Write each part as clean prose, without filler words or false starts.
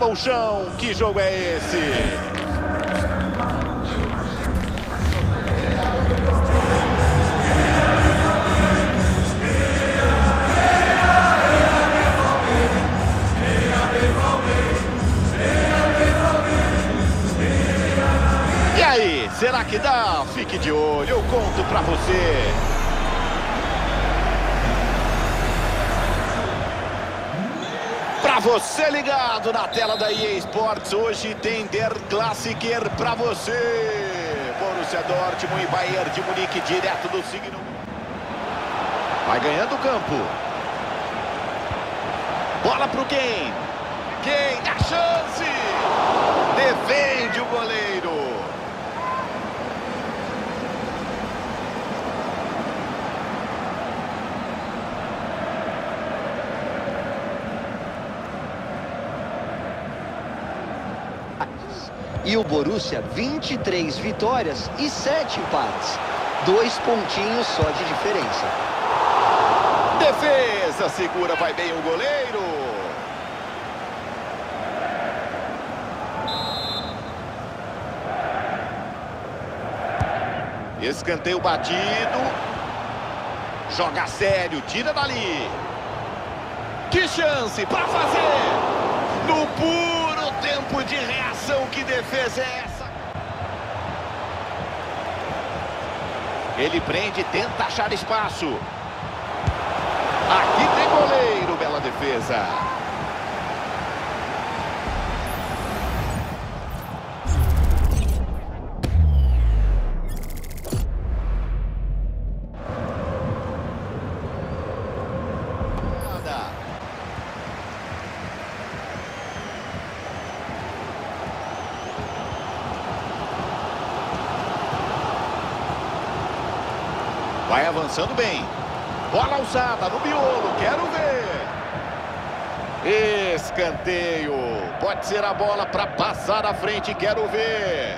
limpa o chão. Que jogo é esse? E aí, será que dá? Fique de olho, eu conto pra você. Pra você ligado na tela da EA Sports, hoje tem Der Klassiker pra você. Borussia Dortmund e Bayern de Munique, direto do signo. Vai ganhando o campo. Bola pro Kane. Kane, a chance. Defende o goleiro. E o Borussia, 23 vitórias e 7 empates. 2 pontinhos só de diferença. Defesa, segura, vai bem o goleiro. Escanteio batido. Joga sério, tira dali. Que chance para fazer. No puro tempo de reação, que defesa é essa? Ele prende, tenta achar espaço. Aqui tem goleiro, bela defesa. Vai avançando bem. Bola alçada no miolo, quero ver. Escanteio. Pode ser a bola para passar à frente, quero ver.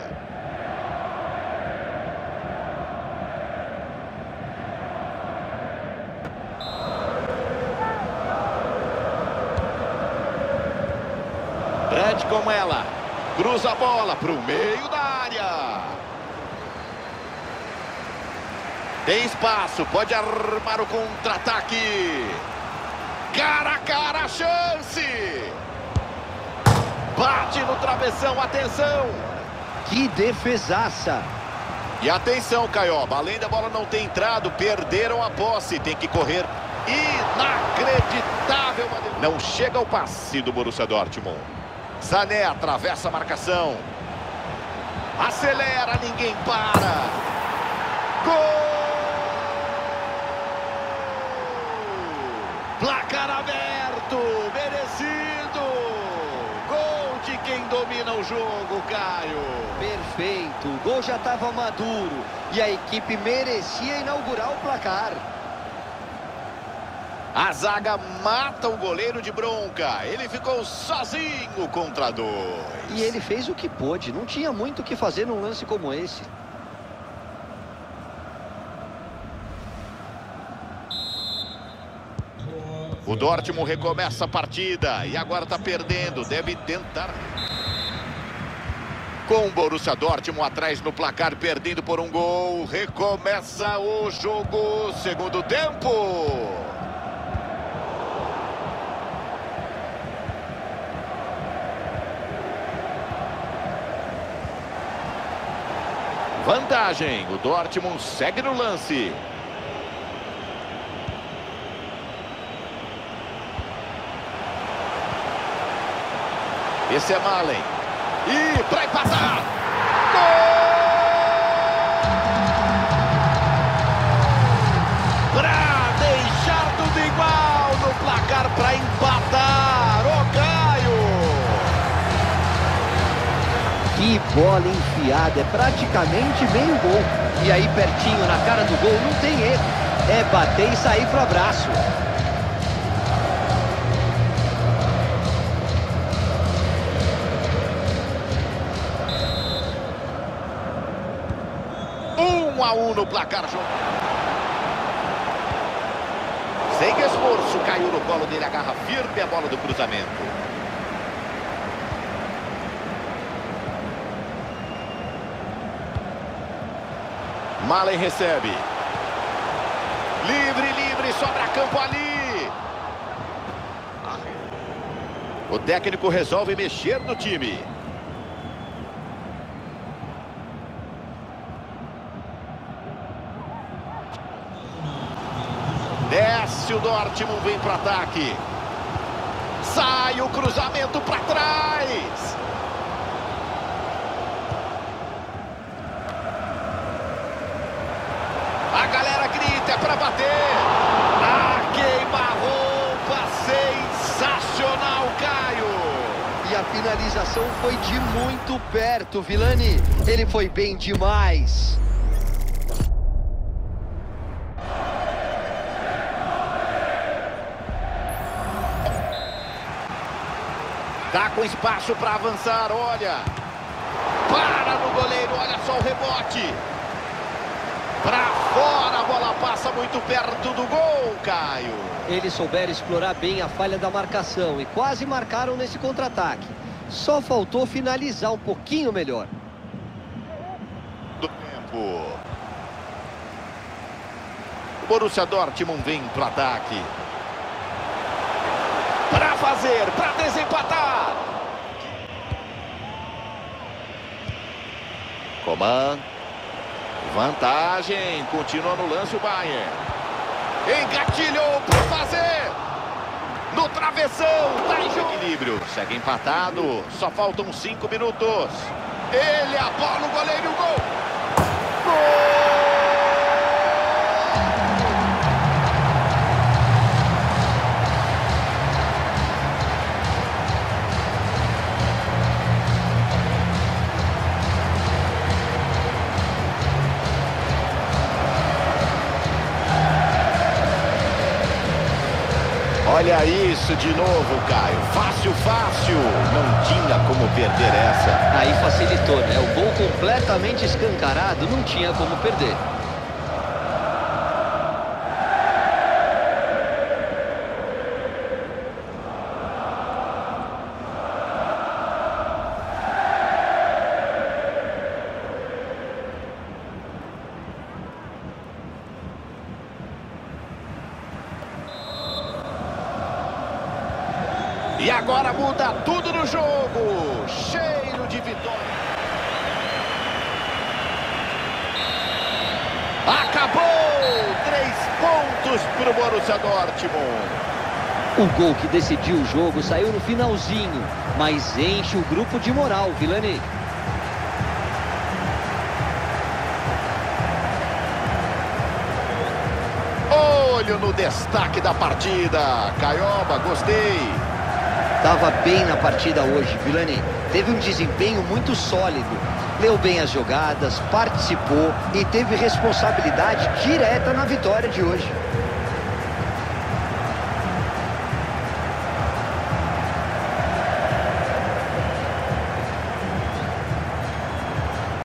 Brand com ela. Cruza a bola para o meio da área. Tem espaço, pode armar o contra-ataque. Cara a cara, chance. Bate no travessão, atenção. Que defesaça. E atenção, Caioba, além da bola não ter entrado, perderam a posse. Tem que correr. Inacreditável. Não chega o passe do Borussia Dortmund. Sané atravessa a marcação. Acelera, ninguém para. Gol! Placar aberto, merecido. Gol de quem domina o jogo, Caio. Perfeito, o gol já estava maduro e a equipe merecia inaugurar o placar. A zaga mata o goleiro de bronca. Ele ficou sozinho contra 2. E ele fez o que pôde, não tinha muito o que fazer num lance como esse. O Dortmund recomeça a partida e agora está perdendo, deve tentar. Com o Borussia Dortmund atrás no placar, perdendo por 1 gol. Recomeça o jogo, segundo tempo. Vantagem, o Dortmund segue no lance. Esse é Malen. E para empatar. Gol! Para deixar tudo igual no placar, para empatar. Ô, Caio! Que bola enfiada, é praticamente meio gol. E aí pertinho na cara do gol, não tem erro. É bater e sair pro abraço. 1 a 1 no placar. Sem esforço, caiu no colo dele, agarra firme a bola do cruzamento. Malen recebe. Livre, sobra campo ali. O técnico resolve mexer no time. Desce o Dortmund, vem para o ataque. Sai o cruzamento para trás. A galera grita, é para bater. A queima-roupa, sensacional, Caio. E a finalização foi de muito perto, Vilani. Ele foi bem demais. Tá com espaço para avançar, olha. Para no goleiro, olha só o rebote. Para fora, a bola passa muito perto do gol, Caio. Eles souberam explorar bem a falha da marcação e quase marcaram nesse contra-ataque. Só faltou finalizar um pouquinho melhor. Do tempo. O Borussia Dortmund vem para o ataque. Para fazer, para desempatar. Coman. Vantagem. Continua no lance o Bayern. Engatilhou para fazer. No travessão. Tá em jogo. Equilíbrio. Segue empatado. Só faltam 5 minutos. Ele abola o goleiro e o gol. Gol! Olha isso de novo, Caio. Fácil. Não tinha como perder essa. Aí facilitou, né? O gol completamente escancarado, não tinha como perder. E agora muda tudo no jogo. Cheiro de vitória. Acabou! 3 pontos para o Borussia Dortmund. O gol que decidiu o jogo saiu no finalzinho, mas enche o grupo de moral, Vilani. Olho no destaque da partida. Caioba, gostei. Tava bem na partida hoje, Vilani. Teve um desempenho muito sólido. Leu bem as jogadas, participou e teve responsabilidade direta na vitória de hoje.